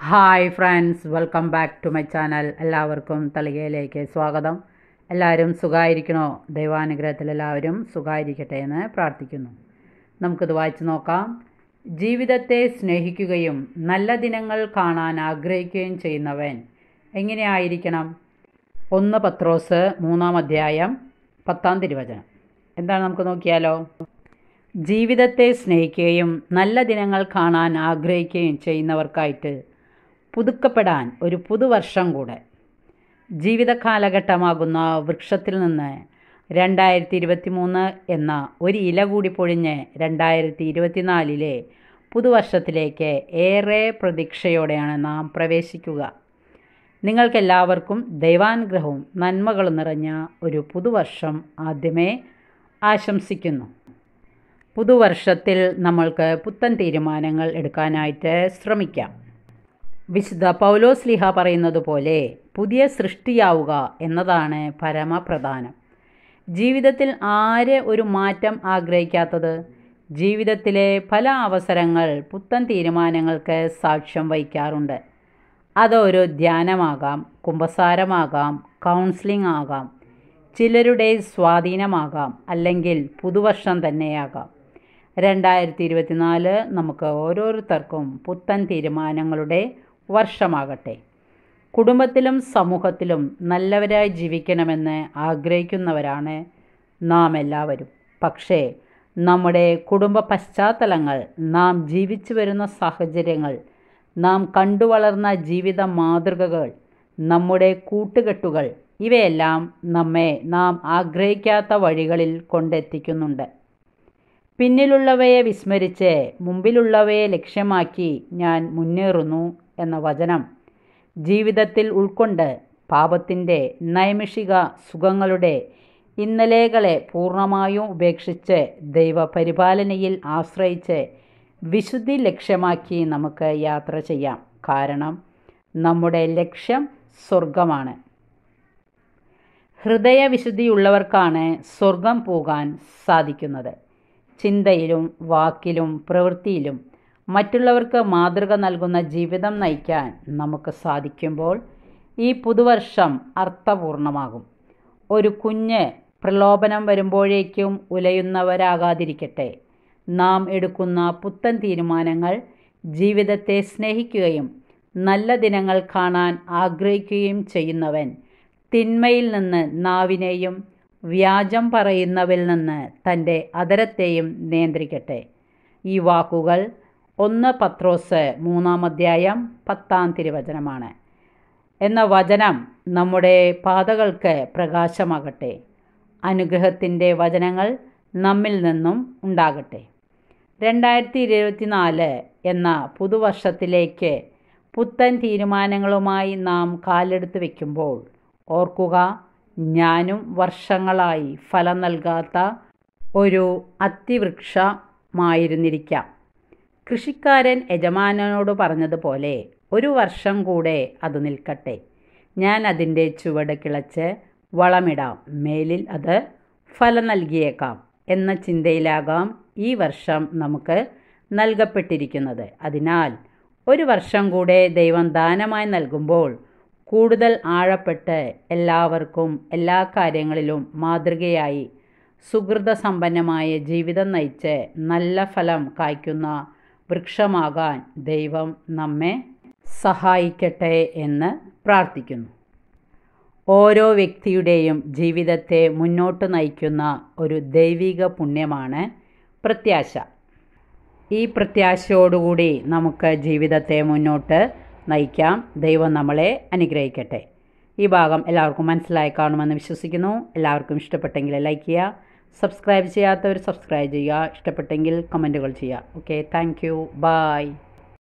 Hi friends, welcome back to my channel. എല്ലാവർക്കും തളികയിലേക്ക് സ്വാഗതം. എല്ലാവരും സുഖമായിരിക്കണോ? ദൈവാനുഗ്രഹത്തിൽ എല്ലാവരും സുഖമായിരിക്കട്ടെ എന്ന് പ്രാർത്ഥിക്കുന്നു. നമുക്കിത് വായിച്ചു നോക്കാം. ജീവിതത്തെ സ്നേഹിക്കുകയും നല്ല ദിനങ്ങൾ കാണാൻ ആഗ്രഹിക്കുകയും ചെയ്യുന്നവൻ എങ്ങനെയായിരിക്കണം? 1 പത്രോസ് 3-ാം അധ്യായം 10-ാം തിരുവചനം. എന്താണ് നമുക്ക് നോക്കിയാലോ? ജീവിതത്തെ സ്നേഹിക്കുകയും നല്ല ദിനങ്ങൾ കാണാൻ ആഗ്രഹിക്കുകയും ചെയ്യുന്നവർക്കായിട്ട് പുതുക്കപ്പെടാൻ ഒരു പുതുവർഷം കൂടെ. ജീവിത കാലഘട്ടമാകുന്ന വൃക്ഷത്തിൽ നിന്ന് 2023 എന്ന ഒരു ഇല കൂടി പൊഴിഞ്ഞ് 2024 പുതുവർഷത്തിലേക്ക് ഏറെ പ്രതീക്ഷയോടെയാണ് നാം പ്രവേശിക്കുക. നിങ്ങൾക്കെല്ലാവർക്കും ദൈവാനുഗ്രഹവും നന്മകളും നിറഞ്ഞ ഒരു പുതുവർഷം ആദ്യമേ ആശംസിക്കുന്നു. പുതുവർഷത്തിൽ നമ്മൾക്ക് പുത്തൻ തീരുമാനങ്ങൾ എടുക്കാനായിട്ട് ശ്രമിക്കാം. വിശുദ്ധ പൗലോസ്ലീഹ പറയുന്നത് പോലെ പുതിയ സൃഷ്ടിയാവുക എന്നതാണ് പരമപ്രധാനം. ജീവിതത്തിൽ ആര് ഒരു മാറ്റം ആഗ്രഹിക്കാത്തത്? ജീവിതത്തിലെ പല അവസരങ്ങൾ പുത്തൻ തീരുമാനങ്ങൾക്ക് സാക്ഷ്യം വഹിക്കാറുണ്ട്. അതൊരു ധ്യാനമാകാം, കുമ്പസാരമാകാം, കൗൺസിലിംഗ് ആകാം, ചിലരുടെ സ്വാധീനമാകാം, അല്ലെങ്കിൽ പുതുവർഷം തന്നെയാകാം. 2024 നമുക്ക് ഓരോരുത്തർക്കും പുത്തൻ തീരുമാനങ്ങളുടെ വർഷമാകട്ടെ. കുടുംബത്തിലും സമൂഹത്തിലും നല്ലവരായി ജീവിക്കണമെന്ന് ആഗ്രഹിക്കുന്നവരാണ് നാം എല്ലാവരും. പക്ഷേ നമ്മുടെ കുടുംബ പശ്ചാത്തലങ്ങൾ, നാം ജീവിച്ചു വരുന്ന സാഹചര്യങ്ങൾ, നാം കണ്ടുവളർന്ന ജീവിത മാതൃകകൾ, നമ്മുടെ കൂട്ടുകെട്ടുകൾ, ഇവയെല്ലാം നമ്മെ നാം ആഗ്രഹിക്കാത്ത വഴികളിൽ കൊണ്ടെത്തിക്കുന്നുണ്ട്. പിന്നിലുള്ളവയെ വിസ്മരിച്ച് മുമ്പിലുള്ളവയെ ലക്ഷ്യമാക്കി ഞാൻ മുന്നേറുന്നു എന്ന വചനം ജീവിതത്തിൽ ഉൾക്കൊണ്ട് പാപത്തിൻ്റെ നൈമിഷിക സുഖങ്ങളുടെ ഇന്നലെകളെ പൂർണ്ണമായും ഉപേക്ഷിച്ച് ദൈവപരിപാലനയിൽ ആശ്രയിച്ച് വിശുദ്ധി ലക്ഷ്യമാക്കി നമുക്ക് യാത്ര ചെയ്യാം. കാരണം നമ്മുടെ ലക്ഷ്യം സ്വർഗമാണ്. ഹൃദയവിശുദ്ധിയുള്ളവർക്കാണ് സ്വർഗം പോകാൻ സാധിക്കുന്നത്. ചിന്തയിലും വാക്കിലും പ്രവൃത്തിയിലും മറ്റുള്ളവർക്ക് മാതൃക നൽകുന്ന ജീവിതം നയിക്കാൻ നമുക്ക് സാധിക്കുമ്പോൾ ഈ പുതുവർഷം അർത്ഥപൂർണമാകും. ഒരു കുഞ്ഞ് പ്രലോഭനം വരുമ്പോഴേക്കും ഉലയുന്നവരാകാതിരിക്കട്ടെ. നാം എടുക്കുന്ന പുത്തൻ തീരുമാനങ്ങൾ ജീവിതത്തെ സ്നേഹിക്കുകയും നല്ല ദിനങ്ങൾ കാണാൻ ആഗ്രഹിക്കുകയും ചെയ്യുന്നവൻ തിന്മയിൽ നിന്ന് നാവിനെയും വ്യാജം പറയുന്നവരിൽ നിന്ന് തൻ്റെ അധരത്തെയും നിയന്ത്രിക്കട്ടെ. ഈ വാക്കുകൾ 1 പത്രോസ് 3-ാം അധ്യായം 10-ാം തിരുവചനമാണ്. എന്ന വചനം നമ്മുടെ പാതകൾക്ക് പ്രകാശമാകട്ടെ. അനുഗ്രഹത്തിൻ്റെ വചനങ്ങൾ നമ്മിൽ നിന്നും ഉണ്ടാകട്ടെ. 2024 എന്ന പുതുവർഷത്തിലേക്ക് പുത്തൻ തീരുമാനങ്ങളുമായി നാം കാലെടുത്ത് വയ്ക്കുമ്പോൾ ഓർക്കുക, ഞാനും വർഷങ്ങളായി ഫലം നൽകാത്ത ഒരു അത്തിവൃക്ഷമായിരുന്നിരിക്കാം. കൃഷിക്കാരൻ യജമാനനോട് പറഞ്ഞതുപോലെ ഒരു വർഷം കൂടെ അത് നിൽക്കട്ടെ, ഞാൻ അതിൻ്റെ ചുവട് കിളച്ച് വളമിടാം, മേലിൽ അത് ഫലം നൽകിയേക്കാം എന്ന ചിന്തയിലാകാം ഈ വർഷം നമുക്ക് നൽകപ്പെട്ടിരിക്കുന്നത്. അതിനാൽ ഒരു വർഷം കൂടെ ദൈവം ദാനമായി നൽകുമ്പോൾ കൂടുതൽ ആഴപ്പെട്ട് എല്ലാവർക്കും എല്ലാ കാര്യങ്ങളിലും മാതൃകയായി സുഹൃതസമ്പന്നമായ ജീവിതം നയിച്ച് നല്ല ഫലം കായ്ക്കുന്ന വൃക്ഷമാകാൻ ദൈവം നമ്മെ സഹായിക്കട്ടെ എന്ന് പ്രാർത്ഥിക്കുന്നു. ഓരോ വ്യക്തിയുടെയും ജീവിതത്തെ മുന്നോട്ട് നയിക്കുന്ന ഒരു ദൈവിക പുണ്യമാണ് പ്രത്യാശ. ഈ പ്രത്യാശയോടുകൂടി നമുക്ക് ജീവിതത്തെ മുന്നോട്ട് നയിക്കാം. ദൈവം നമ്മളെ അനുഗ്രഹിക്കട്ടെ. ഈ ഭാഗം എല്ലാവർക്കും മനസ്സിലായി കാണുമെന്ന് വിശ്വസിക്കുന്നു. എല്ലാവർക്കും ഇഷ്ടപ്പെട്ടെങ്കിൽ ലൈക്ക് ചെയ്യുക, സബ്സ്ക്രൈബ് ചെയ്യാത്തവർ സബ്സ്ക്രൈബ് ചെയ്യുക, ഇഷ്ടപ്പെട്ടെങ്കിൽ കമൻറ്റുകൾ ചെയ്യുക. Okay, thank you, by.